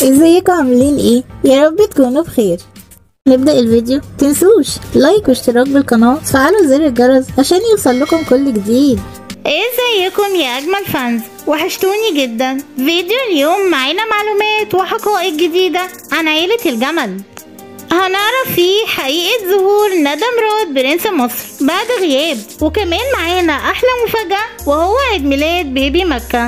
ازيكم عاملين ايه؟ يا رب تكونوا بخير. نبدأ الفيديو، متنسوش لايك واشتراك بالقناة وفعلوا زر الجرس عشان يوصل لكم كل جديد. ازيكم يا اجمل فانز، وحشتوني جدا. فيديو اليوم معانا معلومات وحقائق جديدة عن عيلة الجمل. هنعرف فيه حقيقة ظهور ندى مراد برنس مصر بعد غياب، وكمان معانا احلى مفاجأة وهو عيد ميلاد بيبي مكة،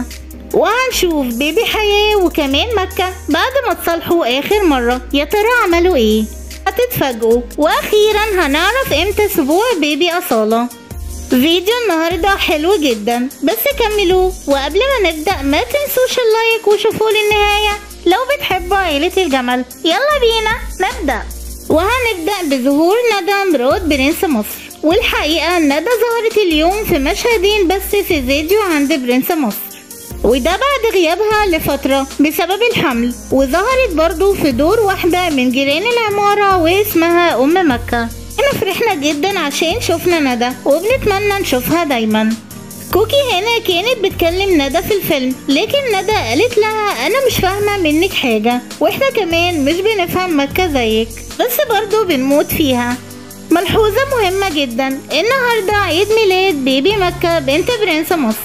وهنشوف بيبي حياة وكمان مكة بعد ما اتصالحوا اخر مرة يا ترى عملوا ايه، هتتفاجئوا. واخيرا هنعرف امتى اسبوع بيبي اصالة. فيديو النهاردة حلو جدا، بس كملوه. وقبل ما نبدأ ما تنسوش اللايك وشوفوا للنهاية لو بتحبوا عيلة الجمل. يلا بينا نبدأ. وهنبدأ بظهور ندى مراد برنس مصر. والحقيقة ندى ظهرت اليوم في مشهدين بس في فيديو عند برنس مصر، وده بعد غيابها لفترة بسبب الحمل. وظهرت برضو في دور واحدة من جيران العمارة واسمها أم مكة. احنا فرحنا جدا عشان شفنا ندى وبنتمنى نشوفها دايما. كوكي هنا كانت بتكلم ندى في الفيلم، لكن ندى قالت لها انا مش فاهمة منك حاجة، واحنا كمان مش بنفهم مكة زيك، بس برضو بنموت فيها. ملحوظة مهمة جدا، النهاردة عيد ميلاد بيبي مكة بنت برنس مصر،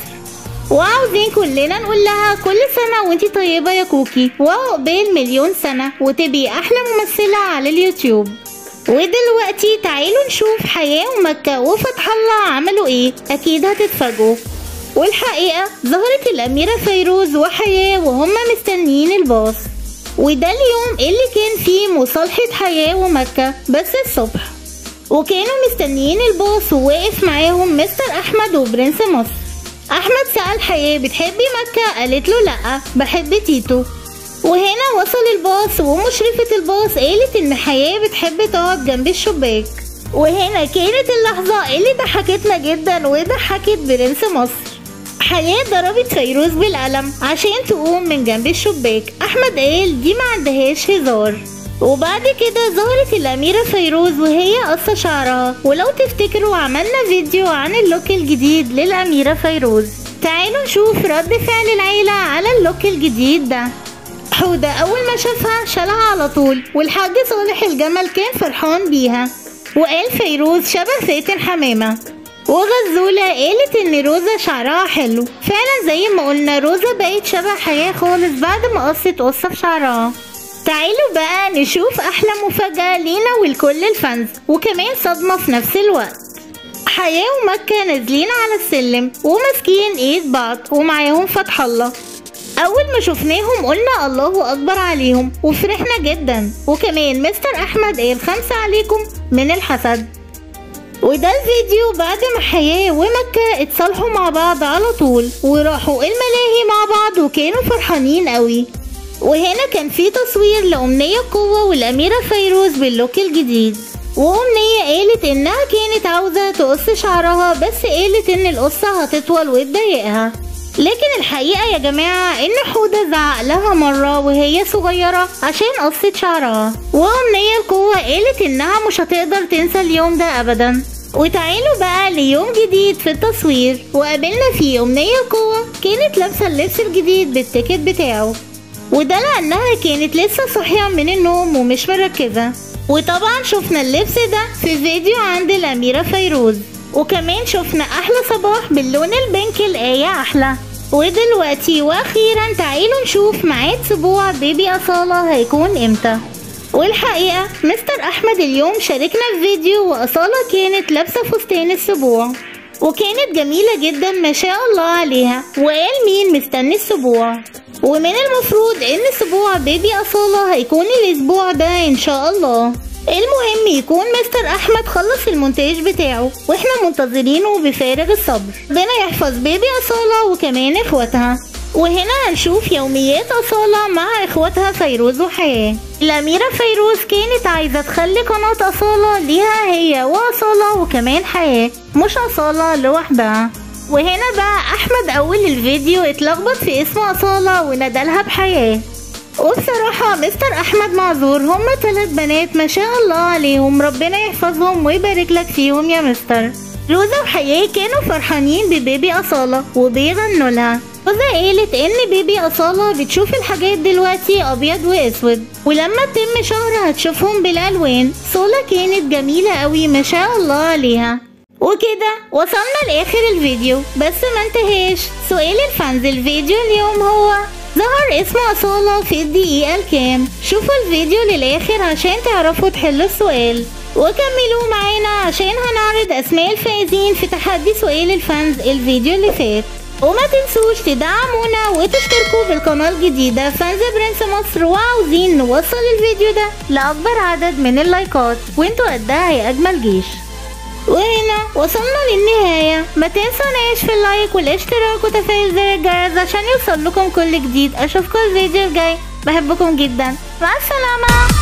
وعاوزين كلنا نقول لها كل سنة وانتي طيبة يا كوكي، وعقبال مليون سنة وتبقي احلى ممثلة على اليوتيوب. ودلوقتي تعالوا نشوف حياة ومكة وفتح الله عملوا ايه، اكيد هتتفاجئوا. والحقيقة ظهرت الاميرة فيروز وحياة وهم مستنيين الباص، وده اليوم اللي كان فيه مصالحة حياة ومكة بس الصبح، وكانوا مستنيين الباص وواقف معاهم مستر احمد وبرنس مصر. احمد سأل حياة بتحبي مكة؟ قالت له لا بحب تيتو. وهنا وصل الباص ومشرفة الباص قالت ان حياة بتحب تقعد جنب الشباك. وهنا كانت اللحظة اللي ضحكتنا جدا وضحكت برنس مصر. حياة ضربت فيروز بالقلم عشان تقوم من جنب الشباك. احمد قال دي ما عندهاش هزار. وبعد كده ظهرت الأميرة فيروز وهي قصة شعرها، ولو تفتكروا عملنا فيديو عن اللوك الجديد للأميرة فيروز. تعالوا نشوف رد فعل العيلة على اللوك الجديد ده. حودة أول ما شافها شالها على طول، والحاج صالح الجمل كان فرحان بيها وقال فيروز شبه فاتن حمامة. وغزولة قالت ان روزة شعرها حلو، فعلا زي ما قلنا روزة بقت شبه حياة خالص بعد ما قصت قصة في شعرها. تعالوا بقى نشوف احلى مفاجأة لينا ولكل الفانز، وكمان صدمة في نفس الوقت. حياة ومكة نازلين على السلم وماسكين ايد بعض ومعاهم فتح الله. اول ما شفناهم قلنا الله اكبر عليهم وفرحنا جدا، وكمان مستر احمد قال 5 عليكم من الحسد. وده الفيديو بعد ما حياة ومكة اتصالحوا مع بعض على طول وراحوا الملاهي مع بعض وكانوا فرحانين قوي. وهنا كان في تصوير لأمنية قوة والأميرة فيروز باللوك الجديد، وأمنية قالت إنها كانت عاوزة تقص شعرها بس قالت إن القصة هتطول وتضايقها. لكن الحقيقة يا جماعة إن حودة زعق لها مرة وهي صغيرة عشان قصت شعرها، وأمنية القوة قالت إنها مش هتقدر تنسى اليوم ده أبدا. وتعالوا بقى ليوم جديد في التصوير، وقابلنا فيه أمنية القوة كانت لابسة اللبس الجديد بالتيكت بتاعه، وده لأنها كانت لسه صاحية من النوم ومش مركزة. وطبعا شفنا اللبس ده في فيديو عند الأميرة فيروز، وكمان شفنا أحلى صباح باللون البنك الآية أحلى. ودلوقتي وأخيرا تعالوا نشوف ميعاد سبوع بيبي أصالة هيكون إمتى. والحقيقة مستر أحمد اليوم شاركنا في فيديو وأصالة كانت لابسة فستان السبوع، وكانت جميلة جدا ما شاء الله عليها، وقال مين مستني السبوع. ومن المفروض ان سبوع بيبي أصالة هيكون الاسبوع ده ان شاء الله. المهم يكون مستر احمد خلص المونتاج بتاعه واحنا منتظرينه بفارغ الصبر. ربنا يحفظ بيبي أصالة وكمان اخواتها. وهنا هنشوف يوميات أصالة مع اخواتها فيروز وحياة. الأميرة فيروز كانت عايزة تخلي قناة أصالة ليها هي وأصالة وكمان حياة، مش أصالة لوحدها. وهنا بقى احمد اول الفيديو اتلخبط في اسم أصالة وندلها بحياة. وبصراحة مستر احمد معذور، هما 3 بنات ما شاء الله عليهم، ربنا يحفظهم ويبارك لك فيهم يا مستر. روزة وحياة كانوا فرحانين ببيبي أصالة وبيغنوا لها، وزا قالت ان بيبي أصالة بتشوف الحاجات دلوقتي ابيض واسود، ولما تتم شهر هتشوفهم بالالوان. صولة كانت جميلة قوي ما شاء الله عليها. وكده وصلنا لاخر الفيديو، بس ما انتهاش سؤال الفانز الفيديو اليوم هو ظهر اسم أصالة في الدقيقة الكام؟ شوفوا الفيديو للاخر عشان تعرفوا تحلوا السؤال، وكملوا معانا عشان هنعرض اسماء الفائزين في تحدي سؤال الفانز الفيديو اللي فات. وما تنسوش تدعمونا وتشتركوا بالقناة الجديدة فانز برنس مصر، وعاوزين نوصل الفيديو ده لأكبر عدد من اللايكات، وانتوا قدها يا أجمل جيش. وهنا وصلنا للنهاية، ما تنسوناش في اللايك والاشتراك وتفعيل زر الجرس عشان يوصل لكم كل جديد. اشوفكم الفيديو الجاي، بحبكم جدا، مع السلامة.